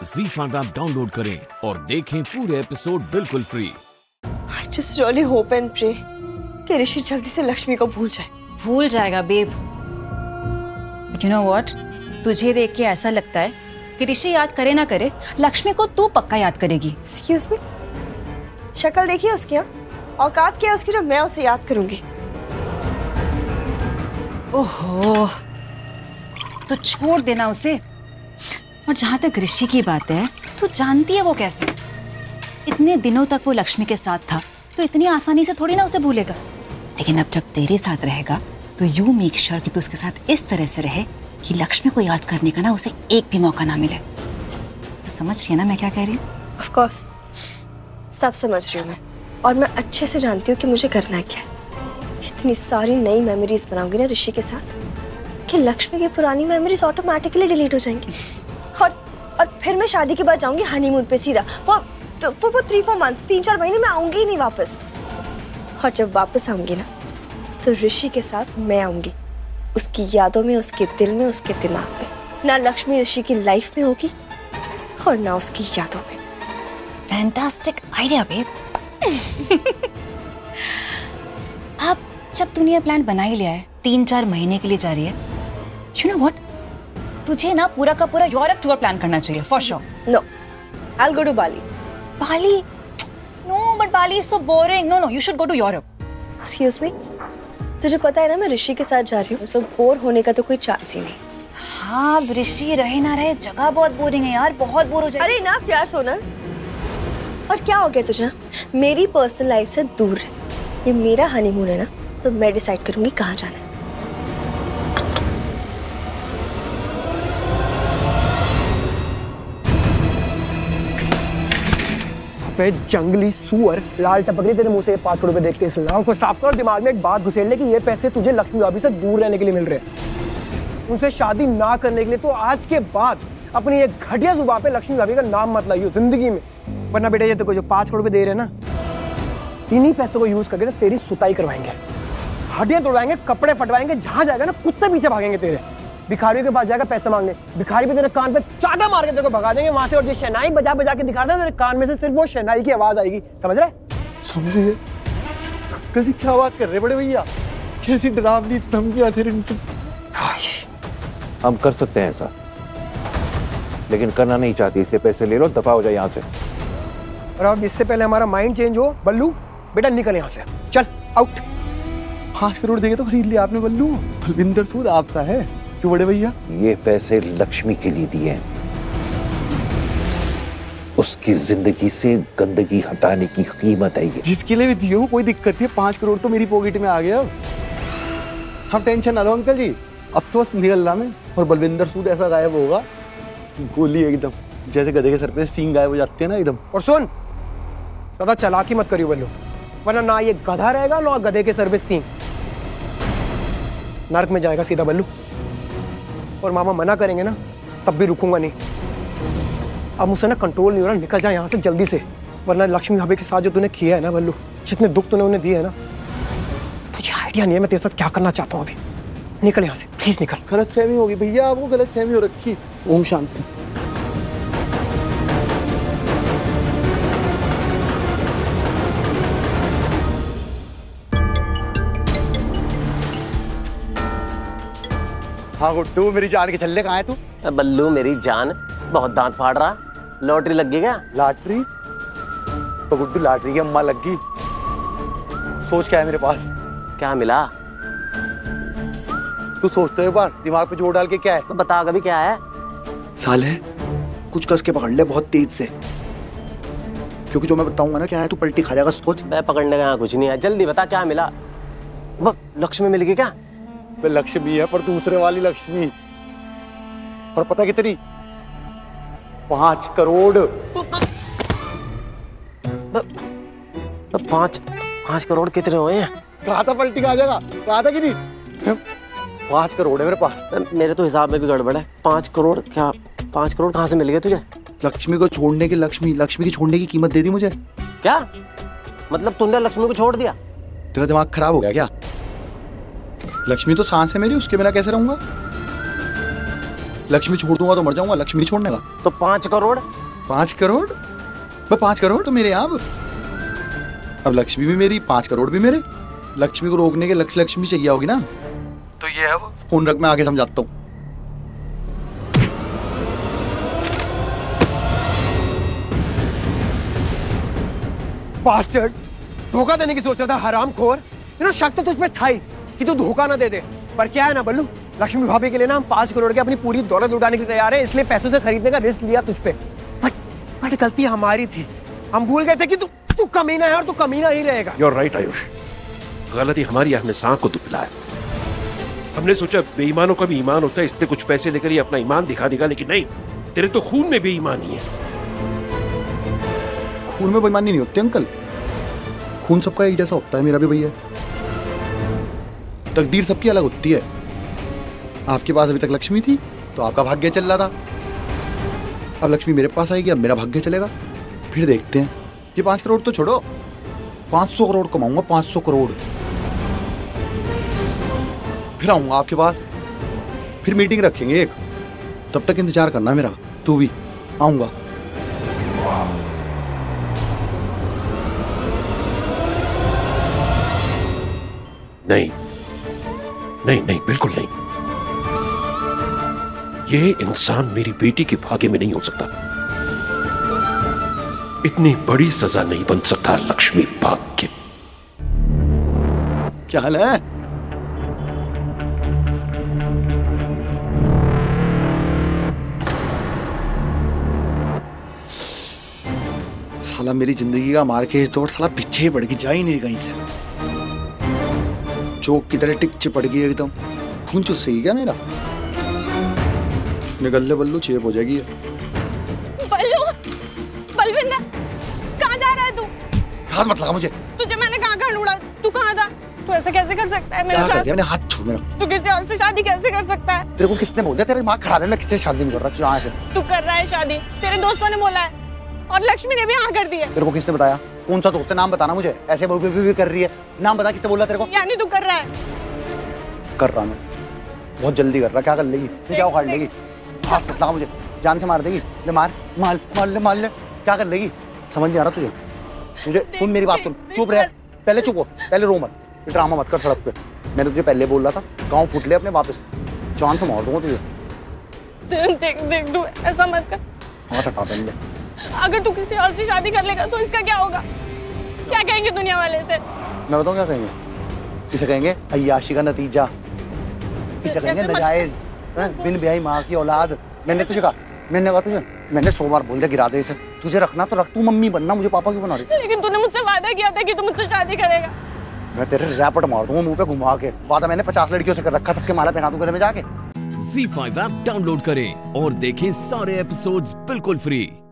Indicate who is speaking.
Speaker 1: ZEE5 app download करें और देखें पूरे एपिसोड बिल्कुल free.
Speaker 2: I just really hope and pray कि ऋषि जल्दी से लक्ष्मी को भूल जाए।
Speaker 3: भूल जाएगा babe. But you know what? तुझे देख के ऐसा लगता है कि ऋषि याद करे ना करे, लक्ष्मी को तू पक्का याद करेगी।
Speaker 2: Excuse me? शक्ल देखिए उसकी, यहाँ औकात क्या है उसकी जो मैं उसे याद करूंगी।
Speaker 3: ओहो, तो छोड़ देना उसे। और जहां तक ऋषि की बात है, तू जानती है वो कैसे? इतने दिनों तक वो लक्ष्मी के साथ था, तो इतनी आसानी से थोड़ी ना उसे भूलेगा। लेकिन अब जब तेरे साथ रहेगा, तो यू मेक श्योर कि तू उसके साथ इस तरह से रहे कि लक्ष्मी को याद करने का ना उसे एक भी मौका ना मिले। तो समझ रही है ना मैं क्या कह रही हूँ?
Speaker 2: Of course, सब समझ रही हूँ मैं, और मैं अच्छे से जानती हूँ कि मुझे करना क्या है। इतनी सारी नई मेमोरीज बनाऊंगी ना ऋषि के साथ कि लक्ष्मी की पुरानी मेमोरीज ऑटोमेटिकली डिलीट हो जाएंगी। और फिर मैं शादी के बाद जाऊंगी हनीमून पे सीधा फॉर 3-4 मंथ्स, 3-4 महीने में आऊंगी ही नहीं वापस। और जब वापस आऊंगी ना, तो ऋषि के साथ मैं आऊंगी, उसकी यादों में, उसके दिल में, उसके दिमाग में। ना लक्ष्मी ऋषि की लाइफ में होगी और ना उसकी यादों में।
Speaker 3: Fantastic idea babe. अब जब तूने ये प्लान बना ही लिया है, 3-4 महीने के लिए जा रही है, you know what? तुझे ना पूरा का पूरा यूरोप टूर प्लान करना चाहिए for sure.
Speaker 2: No, I'll go to Bali.
Speaker 3: Bali? No, but Bali is so boring. No, you should go to Europe.
Speaker 2: Excuse me? तुझे पता है ना मैं ऋषि के साथ जा रही हूँ, so बोर होने का तो कोई चांस ही नहीं।
Speaker 3: हाँ, ऋषि रहे ना रहे, जगह बहुत बोरिंग है यार, बहुत बोर हो जाएगी।
Speaker 2: अरे ना प्यार सोनल, और क्या हो गया तुझे ना? मेरी पर्सनल लाइफ से दूर है। ये मेरा हनीमून है ना, तो मैं डिसाइड करूंगी कहाँ जाना है।
Speaker 4: पे जंगली सुअर, लाल टपकरी, तेरे मुंह से 5 करोड़ रुपए देखते इस लाभ को साफ कर और दिमाग में एक बात घुसेड़ ले कि ये पैसे तुझे लक्ष्मी भाभी से दूर रहने के लिए मिल रहे हैं। उनसे शादी ना करने के लिए तो आज के बाद अपनी एक घटिया जुबान पे लक्ष्मी भाभी का नाम मत लाइयो जिंदगी में। वरना बेटा ये तो जो 5 करोड़ रुपए दे रहे हैं ना, इन्हीं पैसों को यूज करके ना तेरी सुताई करवाएंगे, हड्डियां तोड़वाएंगे, कपड़े फटवाएंगे, जहां जाएगा ना कुत्ते पीछे भागेंगे तेरे। भिखारियों के पास जाएगा पैसे मांगने, भिखारी पे तेरे कान पे चाटा मार के तेरे को भगा देंगे वहां से, और जो शहनाई बजा बजा के दिखा रहे तेरे कान में से सिर्फ वो शहनाई की आवाज आएगी। समझ रहे?
Speaker 5: समझिए अंकल जी क्या बात कर रहे बड़े भैया, कैसी डरावनी धमकियां थी।
Speaker 6: हम कर सकते हैं ऐसा, लेकिन करना नहीं चाहती, इसलिए पैसे ले लो, दफा हो जाए यहाँ से।
Speaker 4: और अब इससे पहले हमारा माइंड चेंज हो, बल्लू बेटा निकल यहाँ से, चल आउट।
Speaker 5: 5 करोड़ देके तो खरीद लिया आपने बल्लू। बलविंदर सूद आपका है क्यों बड़े भैया?
Speaker 6: ये पैसे लक्ष्मी के लिए दिए हैं, उसकी जिंदगी से गंदगी हटाने की कीमत है ये।
Speaker 5: जिसके लिए भी दिए हो कोई दिक्कत नहीं, 5 करोड़ तो मेरी पॉकेट में आ गया। हम टेंशन ना लो अंकल जी, अब तो बस निकलना में। और बलविंदर सूद ऐसा गायब होगा, गोली एकदम जैसे गधे के सर पे सींग गायब हो जाते हैं ना एकदम।
Speaker 4: और सुन, ज्यादा चालाकी मत करियो बल्लू, वरना ना ये गधा रहेगा ना गधे के सर पे सींग। नरक में जाएगा सीधा बल्लू। और मामा मना करेंगे ना तब भी रुकूंगा नहीं। अब मुझसे ना कंट्रोल नहीं हो रहा, निकल जा यहाँ से जल्दी से, वरना लक्ष्मी भाभी के साथ जो तूने किया है ना बल्लू, जितने दुख तूने उन्हें दिए है ना, तुझे आइडिया नहीं है मैं तेरे साथ क्या करना चाहता हूँ अभी। निकल यहाँ से प्लीज निकल।
Speaker 5: गलतफहमी होगी भैया, आपको गलतफहमी हो रखी। ओम शांति। हाँ गुड्डू मेरी जान के छल्ले कहाँ है तू?
Speaker 7: बल्लू मेरी जान, बहुत दांत फाड़ रहा, लॉटरी लग गई क्या?
Speaker 5: लॉटरी? तो गुड्डू लॉटरी की अम्मा लग गई। सोच क्या है मेरे पास?
Speaker 7: क्या मिला?
Speaker 5: तू सोचते है बार दिमाग पे जोर डाल के क्या है?
Speaker 7: तो बता कभी क्या है?
Speaker 5: साले कुछ कस के पकड़ ले बहुत तेज से, क्योंकि जो मैं बताऊंगा ना क्या है तू पलटी खा जाएगा। सोच।
Speaker 7: मैं पकड़ने का यहाँ कुछ नहीं है, जल्दी बता क्या मिला। लक्ष्मी मिल गई क्या?
Speaker 5: लक्ष्मी है पर दूसरे वाली लक्ष्मी। और पता कितनी? 5 करोड़।
Speaker 7: 5 करोड़ कितने हुए हैं?
Speaker 5: कहा था पलटी खा जाएगा, कहा था कि नहीं? 5 करोड़ है मेरे पास।
Speaker 7: मेरे तो हिसाब में भी गड़बड़ है। 5 करोड़ क्या? 5 करोड़ कहाँ से मिल गए तुझे?
Speaker 5: लक्ष्मी को छोड़ने की लक्ष्मी की छोड़ने की कीमत दे दी मुझे।
Speaker 7: क्या मतलब तुमने लक्ष्मी को छोड़ दिया?
Speaker 5: तेरा दिमाग खराब हो गया क्या? लक्ष्मी तो सांस है मेरी, उसके बिना कैसे रहूंगा? लक्ष्मी छोड़ दूंगा तो मर जाऊंगा, लक्ष्मी नहीं छोड़ने का।
Speaker 7: तो 5 करोड़?
Speaker 5: 5 करोड़? मैं 5 करोड़ तो मेरे यहाँ अब लक्ष्मी भी मेरी, 5 करोड़ भी मेरे। लक्ष्मी को रोकने के लक्ष्मी चाहिए होगी ना, तो ये है वो। फोन रख, मैं आगे समझाता हूँ।
Speaker 4: बास्टर्ड, धोखा देने की सोच रहा था हरामखोर। शक तो तुझ पे था ही कि तू धोखा ना दे दे, पर क्या है ना बल्लू, लक्ष्मी भाभी के लिए ना हम 5 करोड़ के अपनी पूरी दौलत लुटाने के लिए तैयार है, इसलिए पैसों से खरीदने का रिस्क लिया तुझ पे। बट गलती हमारी थी, हम भूल गए थे कि तू कमीना है और तू कमीना ही रहेगा।
Speaker 8: You're right, आयुष, गलती हमारी, हमने सांप को दुबलाया। हमने सोचा बेईमानों का भी ईमान होता है, इसलिए कुछ पैसे लेकर ये अपना ईमान दिखा देगा, लेकिन नहीं, तेरे तो खून में बेईमानी है।
Speaker 5: खून में बेईमानी नहीं होती अंकल, खून सबका एक जैसा होता है, मेरा भी भैया। तकदीर सबकी अलग होती है। आपके पास अभी तक लक्ष्मी थी तो आपका भाग्य चल रहा था, अब लक्ष्मी मेरे पास आएगी, अब मेरा भाग्य चलेगा। फिर देखते हैं। ये 5 करोड़ तो छोड़ो, 500 करोड़ कमाऊंगा, 500 करोड़। फिर आऊंगा आपके पास, फिर मीटिंग रखेंगे एक, तब तक इंतजार करना मेरा, तू भी। आऊंगा।
Speaker 8: नहीं नहीं नहीं, बिल्कुल नहीं। ये इंसान मेरी बेटी के भाग्य में नहीं हो सकता। इतनी बड़ी सजा नहीं बन सकता लक्ष्मी भाग्य।
Speaker 5: क्या हाल है? साला मेरी जिंदगी का मार्केज तोड़, साला पीछे ही पड़ गई, जा ही नहीं कहीं से। चौक की तरह टिक चिपट गई एकदम। खून चुस सही क्या मेरा? निकल ले बल्लू, चेप हो जाएगी।
Speaker 9: बल्लू, बलविंदर, कहाँ जा रहा है तू?
Speaker 5: हाथ मत लगा मुझे।
Speaker 9: तुझे मैंने कहाँ ढूंढा? तू कहाँ था? तू ऐसे कैसे कर सकता है मेरे साथ?
Speaker 5: मैंने हाथ छोड़ मेरा।
Speaker 9: तू किसी और से शादी कैसे कर सकता है?
Speaker 5: तेरे को किसने बोल दिया? तेरा दिमाग खराब है, मैं किससे शादी नहीं कर रहा। यहाँ से
Speaker 9: तू कर रहा है शादी, तेरे दोस्तों ने बोला है, और लक्ष्मी ने भी हाँ कर दी है।
Speaker 5: तेरे को किसने बताया? कौन सा दोस्त है? नाम बताना मुझे। ऐसे भी कर रही है, नाम बता, किसने बोला तेरे को?
Speaker 9: यानी तू कर रहा है?
Speaker 5: कर रहा मैं, बहुत जल्दी कर रहा। क्या कर लेगी? क्या उखाड़ लेगी? हाथ मत लगा मुझे, जान से मार देगी। ले मार, मार मार ले, मार ले। क्या कर लेगी? समझ नहीं आ रहा तुझे? तुझे सुन मेरी बात, सुन, चुप रह, पहले चुप हो, पहले रो मत, ड्रामा मत कर सड़क पे। मैंने तुझे पहले बोल रहा था, गाँव फूट ले अपने वापस, जान से मार दूंगा तुझे।
Speaker 9: देख देख तू ऐसा मत कर।
Speaker 5: हाथ हटा पहले।
Speaker 9: अगर तू किसी और से शादी कर लेगा तो इसका क्या होगा? क्या कहेंगे दुनिया वाले से?
Speaker 5: मैं बताऊँ क्या कहेंगे? किसे कहेंगे? अय्याशी का नतीजा, किसे कहेंगे नाजायज, बिन ब्याही माँ की औलाद। मैंने तुझे कहा, मैंने 100 बार बोल दिया गिरा दे इसे। तुझे रखना तो रख, तू मम्मी बनना, मुझे पापा क्यों बना रही?
Speaker 9: लेकिन तूने मुझसे वादा किया था कि तू मुझसे शादी करेगा।
Speaker 5: मैं तेरे रैपट मार दूंगा मुंह पे घुमा के। वादा मैंने 50 लड़कियों से कर रखा, सबके माला पहना दूं घर में जाके।
Speaker 1: ZEE5 ऐप डाउनलोड करें और देखें सारे एपिसोड्स बिल्कुल फ्री।